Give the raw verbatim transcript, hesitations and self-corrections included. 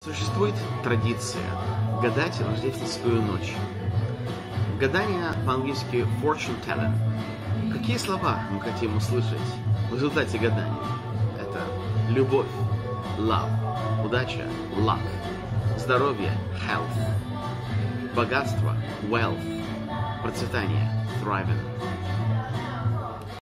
Существует традиция гадать в рождественскую ночь. Гадание по-английски fortune telling. Какие слова мы хотим услышать в результате гадания? Это любовь, love, удача, luck, здоровье, health, богатство, wealth, процветание, thriving.